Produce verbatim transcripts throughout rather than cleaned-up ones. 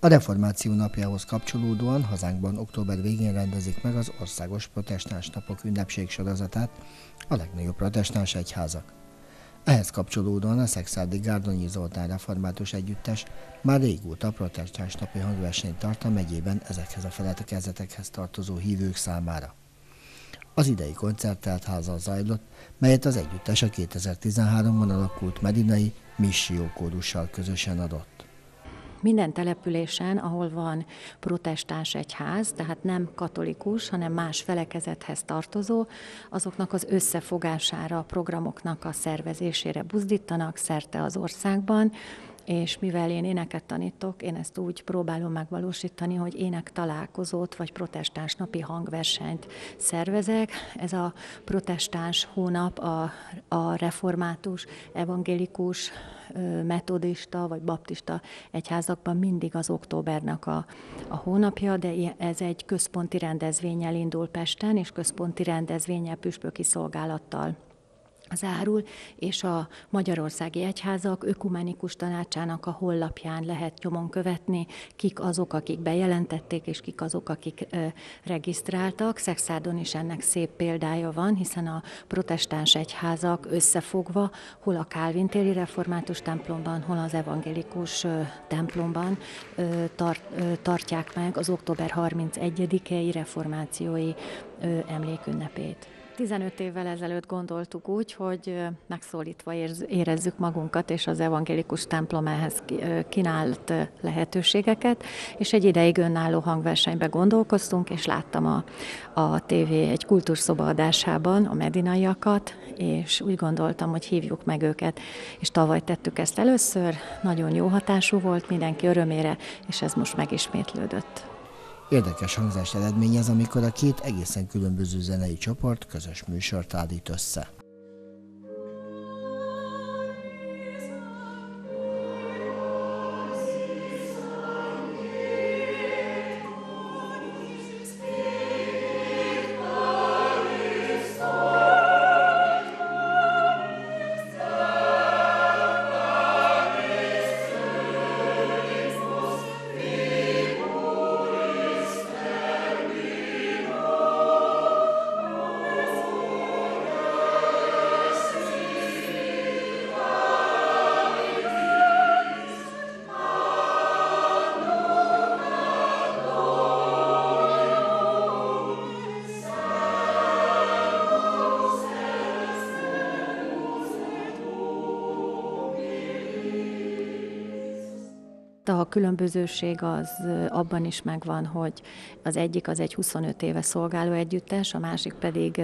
A reformáció napjához kapcsolódóan hazánkban október végén rendezik meg az Országos Protestáns Napok ünnepség sorozatát a legnagyobb protestáns egyházak. Ehhez kapcsolódóan a Szekszárdi Gárdonyi Zoltán Református Együttes már régóta protestáns napi hangversenyt tart a megyében ezekhez a felekezetekhez tartozó hívők számára. Az idei koncerttelt házzal zajlott, melyet az együttes a kétezer-tizenháromban alakult medinai Misszió kórussal közösen adott. Minden településen, ahol van protestáns egyház, tehát nem katolikus, hanem más felekezethez tartozó, azoknak az összefogására, a programoknak a szervezésére buzdítanak szerte az országban, és mivel én éneket tanítok, én ezt úgy próbálom megvalósítani, hogy ének találkozót vagy protestáns napi hangversenyt szervezek. Ez a protestáns hónap a, a református, evangélikus, metodista vagy baptista egyházakban mindig az októbernek a, a hónapja, de ez egy központi rendezvénnyel indul Pesten, és központi rendezvénnyel püspöki szolgálattal zárul, és a Magyarországi Egyházak Ökumenikus Tanácsának a honlapján lehet nyomon követni, kik azok, akik bejelentették, és kik azok, akik ö, regisztráltak. Szekszárdon is ennek szép példája van, hiszen a protestáns egyházak összefogva, hol a kálvin-téri református templomban, hol az evangélikus ö, templomban ö, tart, ö, tartják meg az október harmincegyedikei reformációi ö, emlékünnepét. tizenöt évvel ezelőtt gondoltuk úgy, hogy megszólítva érezzük magunkat, és az evangélikus templom ehhez kínált lehetőségeket, és egy ideig önálló hangversenybe gondolkoztunk, és láttam a, a tévé egy kultúrszoba adásában a medinaiakat, és úgy gondoltam, hogy hívjuk meg őket, és tavaly tettük ezt először, nagyon jó hatású volt mindenki örömére, és ez most megismétlődött. Érdekes hangzást eredményez, amikor a két egészen különböző zenei csoport közös műsort állít össze. A különbözőség az abban is megvan, hogy az egyik az egy huszonöt éve szolgáló együttes, a másik pedig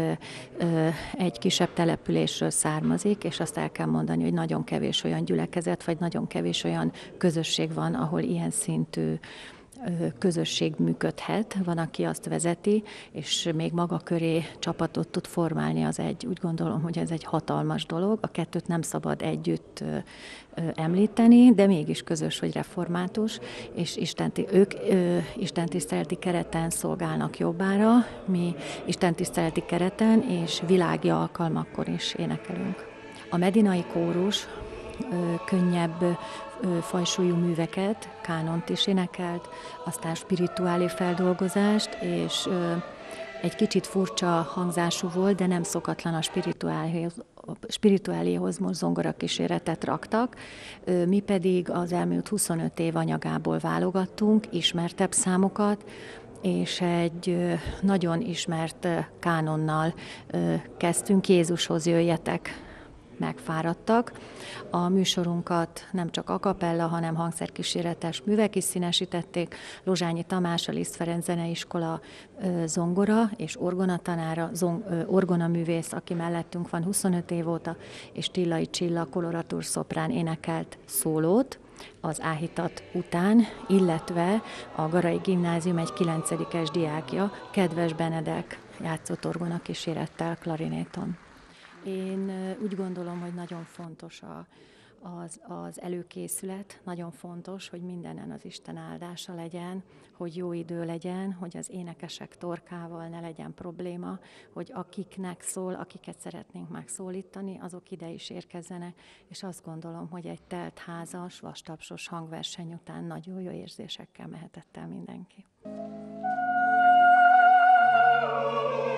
egy kisebb településről származik, és azt el kell mondani, hogy nagyon kevés olyan gyülekezet, vagy nagyon kevés olyan közösség van, ahol ilyen szintű közösség működhet, van, aki azt vezeti, és még maga köré csapatot tud formálni, az egy, úgy gondolom, hogy ez egy hatalmas dolog. A kettőt nem szabad együtt említeni, de mégis közös, hogy református, és istenti, ők ö, istentiszteleti kereten szolgálnak jobbára, mi istentiszteleti kereten és világi alkalmakkor is énekelünk. A medinai kórus ö, könnyebb ö, fajsúlyú műveket, kánont is énekelt, aztán spirituálé feldolgozást, és ö, egy kicsit furcsa hangzású volt, de nem szokatlan a spirituáléhoz, spirituáléhoz most zongorakíséretet raktak. Mi pedig az elmúlt huszonöt év anyagából válogattunk ismertebb számokat, és egy nagyon ismert kánonnal kezdtünk, Jézushoz jöjjetek, megfáradtak. A műsorunkat nem csak a capella, hanem hangszerkíséretes művek is színesítették. Lozsányi Tamás, a Liszt Ferenc Zeneiskola zongora és orgonatanára, orgonaművész, aki mellettünk van huszonöt év óta, és Tillai Csilla koloratúr szoprán énekelt szólót az áhítat után, illetve a Garai Gimnázium egy kilencedikes diákja, Kedves Benedek játszott orgonakísérettel klarinéton. Én úgy gondolom, hogy nagyon fontos a, az, az előkészület nagyon fontos, hogy mindenen az Isten áldása legyen, hogy jó idő legyen, hogy az énekesek torkával ne legyen probléma, hogy akiknek szól, akiket szeretnénk megszólítani, azok ide is érkezzenek, és azt gondolom, hogy egy telt házas, vastapsos hangverseny után nagyon jó érzésekkel mehetett el mindenki.